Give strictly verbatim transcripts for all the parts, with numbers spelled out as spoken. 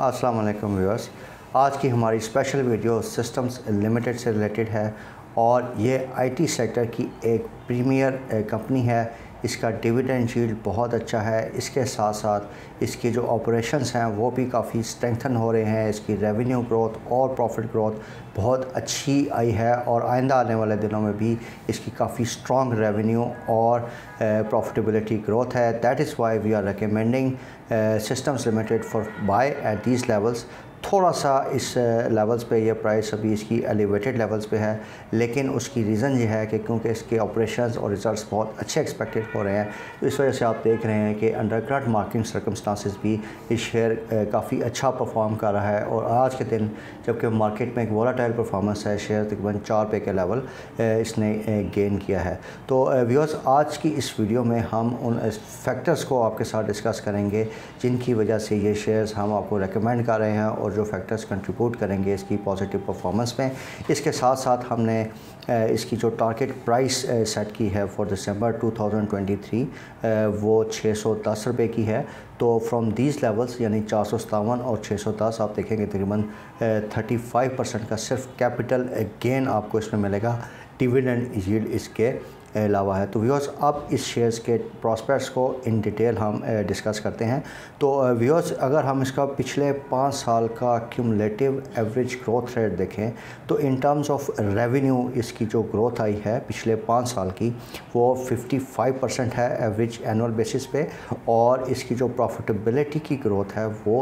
अस्सलाम वालेकुम व्यूअर्स। आज की हमारी स्पेशल वीडियो सिस्टम्स लिमिटेड से रिलेटेड है और ये आईटी सेक्टर की एक प्रीमियर कंपनी है। इसका डिविडेंड यील्ड बहुत अच्छा है। इसके साथ साथ इसकी जो ऑपरेशंस हैं वो भी काफ़ी स्ट्रेंथन हो रहे हैं। इसकी रेवेन्यू ग्रोथ और प्रॉफिट ग्रोथ बहुत अच्छी आई है और आइंदा आने वाले दिनों में भी इसकी काफ़ी स्ट्रॉन्ग रेवेन्यू और प्रॉफिटेबिलिटी ग्रोथ है। That is why we are recommending systems limited for buy at these levels. थोड़ा सा इस लेवल्स पे ये प्राइस अभी इसकी एलिवेटेड लेवल्स पे है, लेकिन उसकी रीज़न ये है कि क्योंकि इसके ऑपरेशंस और रिजल्ट्स बहुत अच्छे एक्सपेक्टेड हो रहे हैं, तो इस वजह से आप देख रहे हैं कि अंडर करंट मार्केट सर्कमस्टांसिस भी ये शेयर काफ़ी अच्छा परफॉर्म कर रहा है। और आज के दिन जबकि मार्केट में एक वोलेटाइल परफॉर्मेंस है, शेयर तकरीबन चार पे के लेवल इसने गेन किया है। तो व्यूअर्स, आज की इस वीडियो में हम उन फैक्टर्स को आपके साथ डिस्कस करेंगे जिनकी वजह से ये शेयर्स हम आपको रिकमेंड कर रहे हैं और जो फैक्टर्स कंट्रीब्यूट करेंगे इसकी पॉजिटिव परफॉर्मेंस में। इसके साथ साथ हमने इसकी जो टारगेट प्राइस सेट की है for December two thousand twenty three वो छः सौ दस रुपये की है। तो फ्रॉम दीज लेवल्स यानी चार सौ सतावन और छः सौ दस आप देखेंगे तकरीबन थर्टी फाइव परसेंट का सिर्फ कैपिटल गेन आपको इसमें मिलेगा। डिविडेंड यील्ड इसके अलावा है। तो व्यूअर्स, अब इस शेयर्स के प्रॉस्पेक्ट्स को इन डिटेल हम डिस्कस करते हैं। तो व्यूअर्स, अगर हम इसका पिछले पाँच साल का क्यूमुलेटिव एवरेज ग्रोथ रेट देखें तो इन टर्म्स ऑफ रेवेन्यू इसकी जो ग्रोथ आई है पिछले पाँच साल की वो पचपन परसेंट है एवरेज एनुअल बेसिस पे, और इसकी जो प्रॉफिटेबिलिटी की ग्रोथ है वो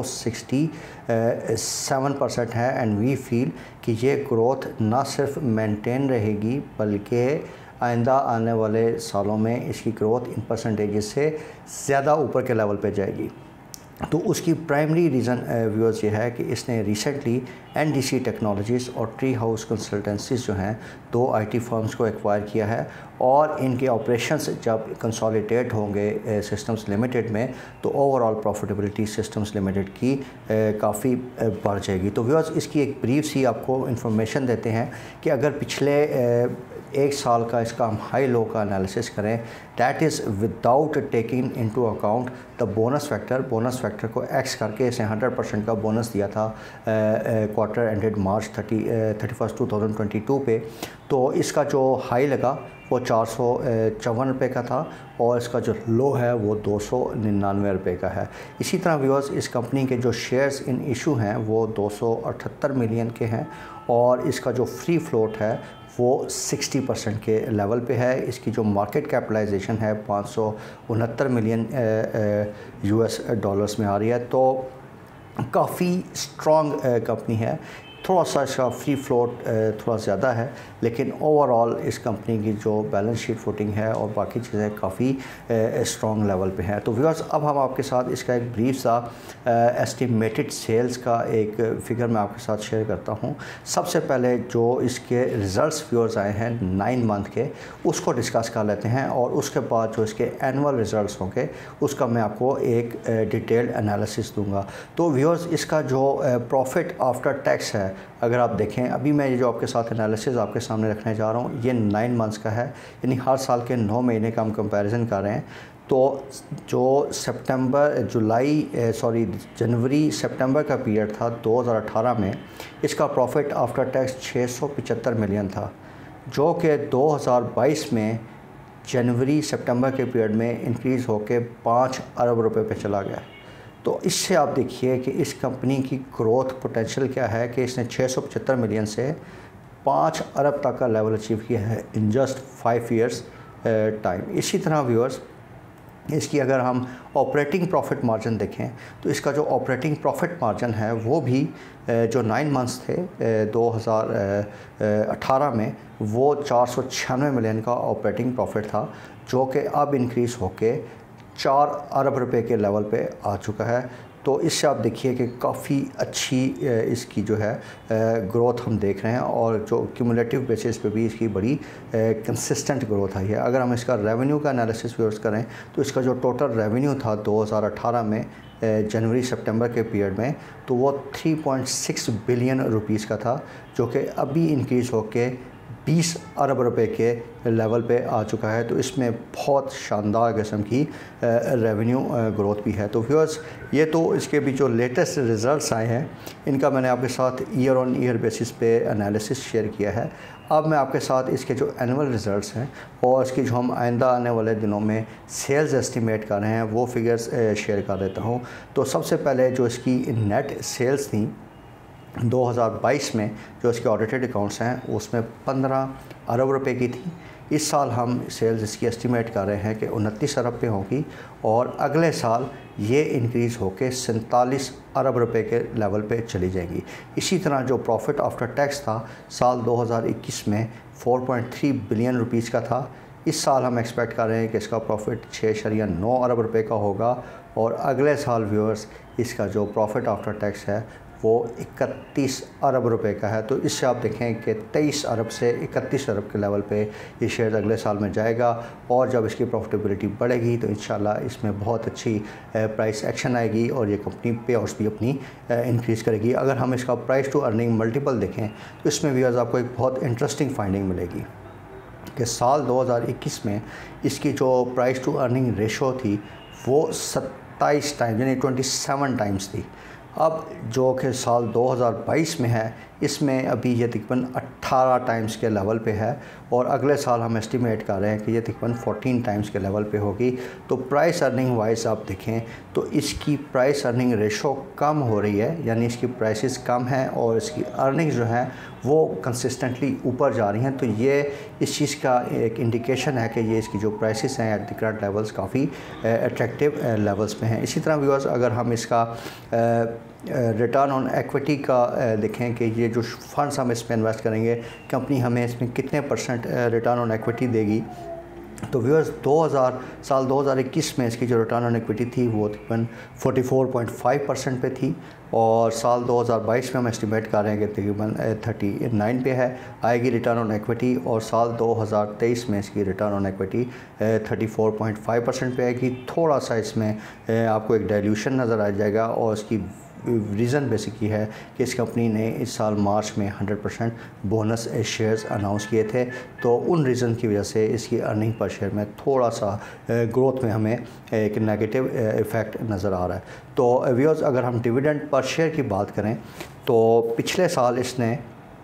सड़सठ परसेंट है। एंड वी फील कि ये ग्रोथ ना सिर्फ मेंटेन रहेगी बल्कि आइंदा आने वाले सालों में इसकी ग्रोथ इन परसेंटेजेस से ज़्यादा ऊपर के लेवल पे जाएगी। तो उसकी प्राइमरी रीज़न व्यूअर्स ये है कि इसने रिसेंटली एनडीसी टेक्नोलॉजीज़ और ट्री हाउस कंसल्टेंसीज जो हैं दो आईटी फर्म्स को एक्वायर किया है, और इनके ऑपरेशंस जब कंसोलिडेट होंगे सिस्टम्स लिमिटेड में तो ओवरऑल प्रॉफिटेबिलिटी सिस्टम्स लिमिटेड की काफ़ी बढ़ जाएगी। तो व्यूअर्स, इसकी एक ब्रीफ सी आपको इन्फॉर्मेशन देते हैं कि अगर पिछले एक साल का इसका हम हाई लो का एनालिसिस करें, that is without taking into account the bonus factor. Bonus factor को एक्स करके इसने हंड्रेड परसेंट का बोनस दिया था quarter ended March thirty thirty first two thousand twenty two पे। तो इसका जो हाई लगा वो चार सौ चौवन रुपये का था और इसका जो लो है वो दो सौ निन्यानवे रुपये का है। इसी तरह व्यूअर्स, इस कंपनी के जो शेयर्स इन इशू हैं वो दो सौ अठहत्तर मिलियन के हैं और इसका जो फ्री फ्लोट है वो साठ परसेंट के लेवल पे है। इसकी जो मार्केट कैपिटलाइजेशन है पाँच सौ उनहत्तर मिलियन यूएस डॉलर्स में आ रही है। तो काफ़ी स्ट्रॉन्ग कंपनी है। थोड़ा सा इसका फ्री फ्लोट थोड़ा ज़्यादा है, लेकिन ओवरऑल इस कंपनी की जो बैलेंस शीट फुटिंग है और बाकी चीज़ें काफ़ी स्ट्रॉन्ग लेवल पे हैं। तो व्यूअर्स, अब हम आपके साथ इसका एक ब्रीफ सा एस्टिमेटेड सेल्स का एक फ़िगर मैं आपके साथ शेयर करता हूँ। सबसे पहले जो इसके रिज़ल्ट्स व्यूअर्स आए हैं नाइन मंथ के, उसको डिस्कस कर लेते हैं और उसके बाद जो इसके एनुअल रिज़ल्ट्स होंगे उसका मैं आपको एक डिटेल्ड एनालिसिस दूँगा। तो व्यूअर्स, इसका जो प्रॉफिट आफ्टर टैक्स है, अगर आप देखें, अभी मैं ये जो आपके साथ एनालिसिस आपके सामने रखने जा रहा हूँ ये नाइन मंथ्स का है, यानी हर साल के नौ महीने का हम कंपैरिजन कर रहे हैं। तो जो सितंबर जुलाई सॉरी जनवरी सितंबर का पीरियड था दो हज़ार अठारह में, इसका प्रॉफिट आफ्टर टैक्स छः सौ पचहत्तर मिलियन था, जो कि दो हज़ार बाईस में जनवरी सितंबर के पीरियड में इंक्रीज़ होकर पाँच अरब रुपए पे चला गया। तो इससे आप देखिए कि इस कंपनी की ग्रोथ पोटेंशियल क्या है कि इसने छः सौ पचहत्तर मिलियन से पाँच अरब तक का लेवल अचीव किया है in just five years time. इसी तरह व्यूअर्स, इसकी अगर हम ऑपरेटिंग प्रॉफिट मार्जिन देखें तो इसका जो ऑपरेटिंग प्रॉफिट मार्जिन है वो भी जो नाइन मंथ्स थे दो हज़ार अठारह में वो चार सौ छियानवे मिलियन का ऑपरेटिंग प्रॉफिट था, जो कि अब इंक्रीज़ होके चार अरब रुपए के लेवल पे आ चुका है। तो इससे आप देखिए कि काफ़ी अच्छी इसकी जो है ग्रोथ हम देख रहे हैं और जो क्यूमुलेटिव बेसिस पे भी इसकी बड़ी कंसिस्टेंट ग्रोथ आई है। अगर हम इसका रेवेन्यू का एनालिसिस व्यूअर्स करें तो इसका जो टोटल रेवेन्यू था दो हज़ार अठारह में जनवरी सितंबर के पीरियड में तो वो तीन पॉइंट छह बिलियन रुपीस का था, जो कि अभी इंक्रीज़ होके बीस अरब रुपए के लेवल पे आ चुका है। तो इसमें बहुत शानदार किस्म की रेवेन्यू ग्रोथ भी है। तो व्यूअर्स, ये तो इसके भी जो लेटेस्ट रिज़ल्ट्स आए हैं इनका मैंने आपके साथ ईयर ऑन ईयर बेसिस पे एनालिसिस शेयर किया है। अब मैं आपके साथ इसके जो एनुअल रिज़ल्ट्स हैं और इसकी जो हम आइंदा आने वाले दिनों में सेल्स एस्टिमेट कर रहे हैं वो फिगर्स शेयर कर देता हूँ। तो सबसे पहले जो इसकी नेट सेल्स थी दो हज़ार बाईस में, जो इसके ऑडिटेड अकाउंट्स हैं उसमें पंद्रह अरब रुपए की थी। इस साल हम सेल्स इसकी एस्टिमेट कर रहे हैं कि उनतीस अरब पे होगी और अगले साल ये इंक्रीज़ होकर सैंतालीस अरब रुपए के लेवल पे चली जाएंगी। इसी तरह जो प्रॉफिट आफ्टर टैक्स था साल दो हज़ार इक्कीस में चार पॉइंट तीन बिलियन रुपीस का था। इस साल हम एक्सपेक्ट कर रहे हैं कि इसका प्रॉफिट छः शरिया नौ अरब रुपए का होगा और अगले साल व्यूअर्स इसका जो प्रॉफिट आफ्टर टैक्स है वो इकतीस अरब रुपए का है। तो इससे आप देखें कि तेईस अरब से इकतीस अरब के लेवल पे ये शेयर अगले साल में जाएगा और जब इसकी प्रॉफिटेबिलिटी बढ़ेगी तो इंशाल्लाह इसमें बहुत अच्छी प्राइस एक्शन आएगी और ये कंपनी पे आउट्स भी अपनी इंक्रीज़ करेगी। अगर हम इसका प्राइस टू अर्निंग मल्टीपल देखें तो इसमें भी आपको एक बहुत इंटरेस्टिंग फाइंडिंग मिलेगी कि साल दो हज़ार इक्कीस में इसकी जो प्राइस टू अर्निंग रेशो थी वो सत्ताईस टाइम्स यानी सत्ताईस टाइम्स थी। अब जो कि साल दो हज़ार बाईस में है इसमें अभी ये तकरीबन अट्ठारह टाइम्स के लेवल पे है और अगले साल हम एस्टिमेट कर रहे हैं कि ये तकरीबन चौदह टाइम्स के लेवल पे होगी। तो प्राइस अर्निंग वाइज आप देखें तो इसकी प्राइस अर्निंग रेशो कम हो रही है, यानी इसकी प्राइसेस कम हैं और इसकी अर्निंग जो हैं वो कंसिस्टेंटली ऊपर जा रही हैं। तो ये इस चीज़ का एक इंडिकेशन है कि ये इसकी जो प्राइसेस हैं एट द करंट लेवल्स काफ़ी अट्रैक्टिव लेवल्स पे हैं। इसी तरह व्यूअर्स, अगर हम इसका रिटर्न ऑन एक्विटी का देखें कि ये जो फंड्स हम इसमें इन्वेस्ट करेंगे कंपनी हमें इसमें कितने परसेंट रिटर्न ऑन एक्विटी देगी, तो व्यूअर्स दो हज़ार साल दो हज़ार इक्कीस में इसकी जो रिटर्न ऑन इक्विटी थी वो तकरीबन चौवालीस पॉइंट पाँच परसेंट पे थी और साल दो हज़ार बाईस में हम एस्टिमेट कर रहे हैं कि तकरीबन उनतालीस पे है आएगी रिटर्न ऑन इक्विटी और साल दो हज़ार तेईस में इसकी रिटर्न ऑन इक्विटी चौंतीस पॉइंट पाँच परसेंट पे आएगी। थोड़ा सा इसमें आपको एक डाइल्यूशन नज़र आ जाएगा और इसकी रीज़न बेसिकली है कि इस कंपनी ने इस साल मार्च में सौ परसेंट बोनस शेयर्स अनाउंस किए थे। तो उन रीज़न की वजह से इसकी अर्निंग पर शेयर में थोड़ा सा ग्रोथ में हमें एक नेगेटिव इफ़ेक्ट नज़र आ रहा है। तो व्यूअर्स, अगर हम डिविडेंड पर शेयर की बात करें तो पिछले साल इसने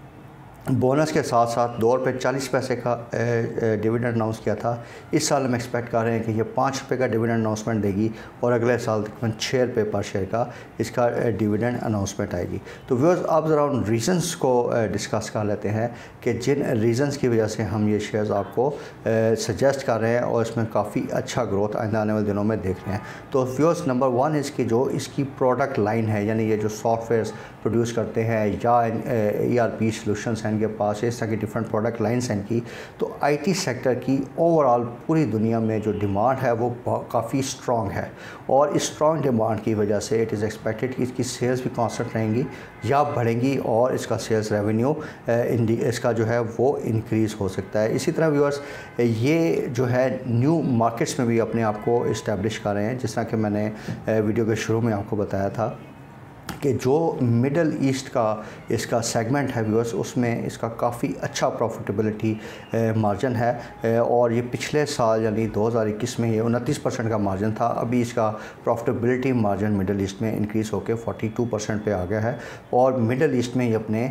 बोनस के साथ साथ दो रुपये चालीस पैसे का डिविडेंड अनाउंस किया था। इस साल हम एक्सपेक्ट कर रहे हैं कि ये पाँच रुपये का डिविडेंड अनाउंसमेंट देगी और अगले साल तकरीबन छः रुपये पर शेयर का इसका डिविडेंड अनाउंसमेंट आएगी। तो व्यूअर्स, आप ज़रा उन रीज़न्स को डिस्कस कर लेते हैं कि जिन रीज़न्स की वजह से हम ये शेयर्स आपको सजेस्ट कर रहे हैं और इसमें काफ़ी अच्छा ग्रोथ आइंदा आने वाले दिनों में देख रहे हैं। तो व्यूअर्स, नंबर वन इसकी जो इसकी प्रोडक्ट लाइन है, यानी ये जो सॉफ्टवेयर प्रोड्यूस करते हैं या ई आर पी सोल्यूशंस हैं इनके पास, इस तरह की डिफरेंट प्रोडक्ट लाइन्स हैं इनकी। तो आईटी सेक्टर की ओवरऑल पूरी दुनिया में जो डिमांड है वो काफ़ी स्ट्रॉन्ग है और इस स्ट्रॉन्ग डिमांड की वजह से इट इज़ एक्सपेक्टेड कि इसकी सेल्स भी कांस्टेंट रहेंगी या बढ़ेंगी और इसका सेल्स रेवेन्यू इसका जो है वो इंक्रीज़ हो सकता है। इसी तरह व्यूअर्स, ये जो है न्यू मार्केट्स में भी अपने आप को इस्टेब्लिश कर रहे हैं। जिस तरह कि मैंने वीडियो के शुरू में आपको बताया था कि जो मिडल ईस्ट का इसका सेगमेंट है व्यूअर्स, उसमें इसका काफ़ी अच्छा प्रॉफिटेबिलिटी मार्जिन है और ये पिछले साल यानी दो हज़ार इक्कीस में ये उनतीस परसेंट का मार्जिन था। अभी इसका प्रॉफिटेबिलिटी मार्जिन मिडल ईस्ट में इंक्रीज़ होकर बयालीस परसेंट पे आ गया है और मिडल ईस्ट में ये अपने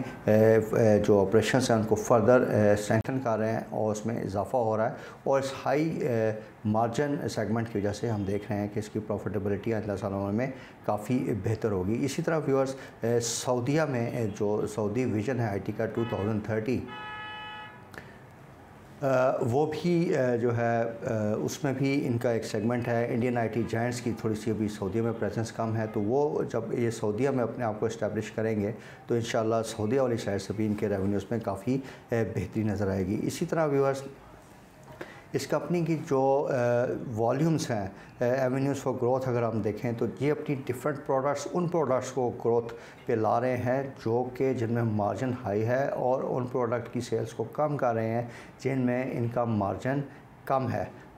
जो ऑपरेशन हैं उनको फर्दर स्ट्रेंथन कर रहे हैं और उसमें इजाफा हो रहा है और इस हाई मार्जिन सेगमेंट की वजह से हम देख रहे हैं कि इसकी प्रॉफिटेबिलिटी अगले सालों में काफ़ी बेहतर होगी। इसी तरह व्यूअर्स, सऊदीया में जो सऊदी विजन है आईटी का दो हज़ार तीस वो भी जो है उसमें भी इनका एक सेगमेंट है। इंडियन आईटी जायंट्स की थोड़ी सी अभी सऊदीया में प्रेजेंस कम है, तो वो जब ये सऊदीया में अपने आप को इस्टेब्लिश करेंगे तो इंशाल्लाह सऊदीया वाली साइड से भी इनके रेवेन्यूज़ में काफ़ी बेहतरी नज़र आएगी। इसी तरह व्यूअर्स, इस कंपनी की जो वॉल्यूम्स हैं, एवेन्यूज़ फॉर ग्रोथ अगर हम देखें तो ये अपनी डिफरेंट प्रोडक्ट्स उन प्रोडक्ट्स को ग्रोथ पे ला रहे हैं जो कि जिनमें मार्जिन हाई है और उन प्रोडक्ट की सेल्स को कम कर रहे हैं जिनमें इनका मार्जिन कम है।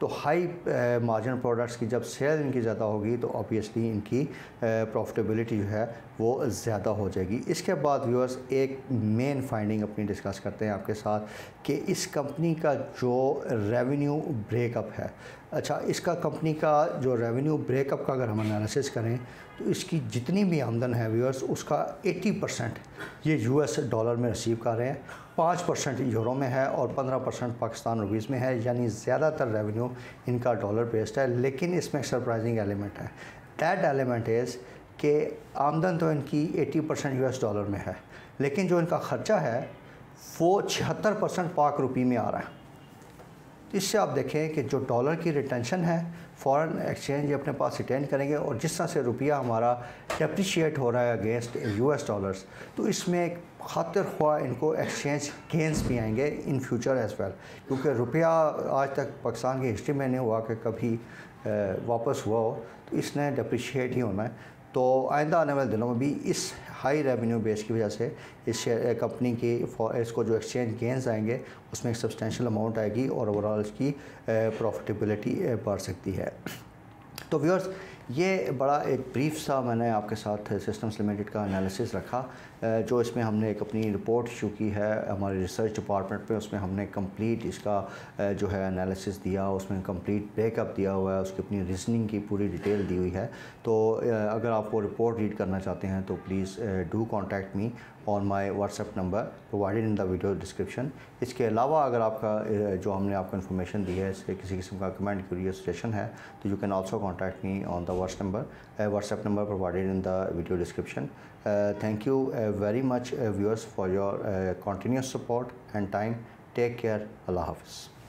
तो हाई मार्जिन प्रोडक्ट्स की जब सेल इनकी ज़्यादा होगी तो ऑब्वियसली इनकी प्रॉफिटेबिलिटी जो है वो ज़्यादा हो जाएगी। इसके बाद व्यूअर्स एक मेन फाइंडिंग अपनी डिस्कस करते हैं आपके साथ कि इस कंपनी का जो रेवेन्यू ब्रेकअप है, अच्छा इसका कंपनी का जो रेवेन्यू ब्रेकअप का अगर हम एनालिसिस करें तो इसकी जितनी भी आमदन है व्यूअर्स उसका अस्सी परसेंट ये यूएस डॉलर में रिसीव कर रहे हैं, पाँच परसेंट यूरो में है और पंद्रह परसेंट पाकिस्तान रुपीज़ में है, यानी ज़्यादातर रेवेन्यू इनका डॉलर बेस्ड है। लेकिन इसमें एक सरप्राइजिंग एलिमेंट है, दैट एलिमेंट इज़ कि आमदन तो इनकी अस्सी परसेंट यूएस डॉलर में है, लेकिन जो इनका ख़र्चा है वो छिहत्तर परसेंट पाक रुपी में आ रहा है। इससे आप देखें कि जो डॉलर की रिटेंशन है, फॉरेन एक्सचेंज ये अपने पास रिटेन करेंगे और जिस तरह से रुपया हमारा डेप्रिशिएट हो रहा है अगेंस्ट यूएस डॉलर्स, तो इसमें खातिर ख्वाह इनको एक्सचेंज गेंस भी आएंगे इन फ्यूचर एज़ वेल, क्योंकि रुपया आज तक पाकिस्तान की हिस्ट्री में नहीं हुआ कि कभी वापस हुआ हो, तो इसने डेप्रिशिएट ही होना है। तो आइंदा आने वाले दिनों में भी इस हाई रेवेन्यू बेस की वजह से इस कंपनी की इसको जो एक्सचेंज गेंस आएंगे उसमें एक सब्सटेंशियल अमाउंट आएगी और ओवरऑल इसकी प्रॉफिटेबिलिटी बढ़ सकती है। तो व्यूअर्स ये बड़ा एक ब्रीफ सा मैंने आपके साथ सिस्टम्स लिमिटेड का एनालिसिस रखा, जो इसमें हमने एक अपनी रिपोर्ट इशू की है हमारे रिसर्च डिपार्टमेंट पे, उसमें हमने कंप्लीट इसका जो है एनालिसिस दिया, उसमें कंप्लीट ब्रेकअप दिया हुआ है, उसकी अपनी रीजनिंग की पूरी डिटेल दी हुई है। तो अगर आप वो रिपोर्ट रीड करना चाहते हैं तो please do contact me on my WhatsApp number provided in the video description. इसके अलावा अगर आपका जो हमने आपको इन्फॉर्मेशन दी है इससे किसी किस्म का कमेंट क्यूरी सजेशन है तो you can also contact me on the WhatsApp number WhatsApp number provided in the video description. Thank you very much uh, viewers for your uh, continuous support and time. Take care. Allah Hafiz.